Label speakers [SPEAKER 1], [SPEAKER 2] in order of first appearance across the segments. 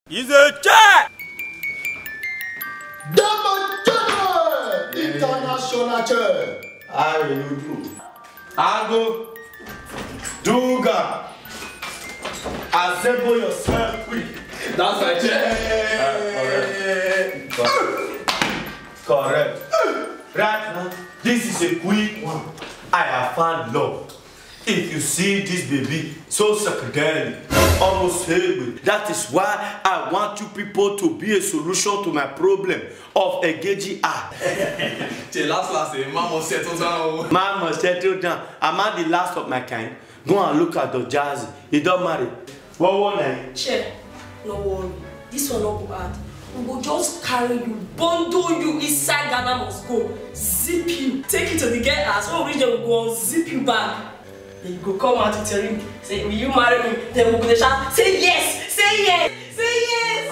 [SPEAKER 1] He's a check!
[SPEAKER 2] International chair.
[SPEAKER 1] How will you do? Ago, Duga, assemble yourself quick.
[SPEAKER 2] That's my chair.
[SPEAKER 1] Correct. Right now, this is a quick one. I have found love. If you see this baby, so psychedelic, almost heavy. That is why I want you people to be a solution to my problem of engaging her.
[SPEAKER 2] Last, Mama settle down.
[SPEAKER 1] Mama settle down. I'm not the last of my kind. Go and look at the jazz. He don't marry. What one name?
[SPEAKER 3] Che, no worry. This one not go hard. We will just carry you, bundle you inside Ghana must go, zip you, take you to the girl house. When we reach there, we go and zip you back. Then you go come out with your ring, say, will you marry me? Then we go to shout, say yes, say yes, say yes.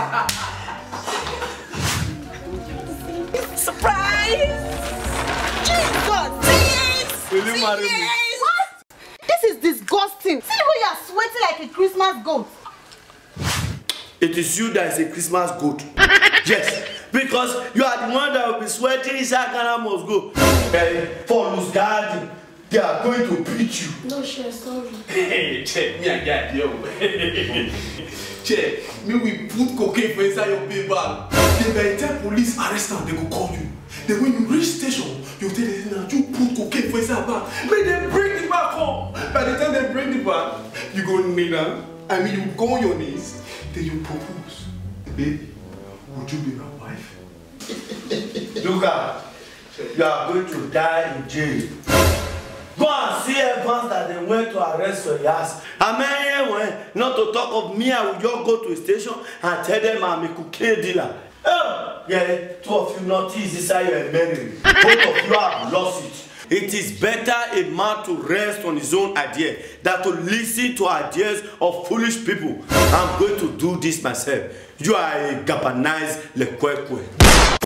[SPEAKER 3] Surprise!
[SPEAKER 4] Jesus! Say yes!
[SPEAKER 1] Will you marry me?
[SPEAKER 4] What? This is disgusting. See the way you are sweating like a Christmas goat.
[SPEAKER 1] It is you that is a Christmas goat. Yes, because you are the one that will be sweating inside Ghana must go. For loose garden, they are going to beat you.
[SPEAKER 3] No, Che, sorry.
[SPEAKER 2] Hey, check me and get yo. Check me, we put cocaine for inside your big bag. Then by the time police arrest them, they go call you. Then when you reach station, you tell them now you put cocaine for inside bag. Make them bring the bag home. By the time they bring the bag, you go kneel down. I mean, you go on your knees. Then you propose. Baby, would you be my wife?
[SPEAKER 1] Look out, you are going to die in jail. Go and see Evans that they went to arrest your ass. I mean, not to talk of me, I will just go to a station and tell them I'm a cocaine dealer. Oh, yeah, two of you not easy, say you're married. Both of you have lost it. It is better a man to rest on his own idea than to listen to ideas of foolish people. I'm going to do this myself. You are a Gabanized Lekwekwe.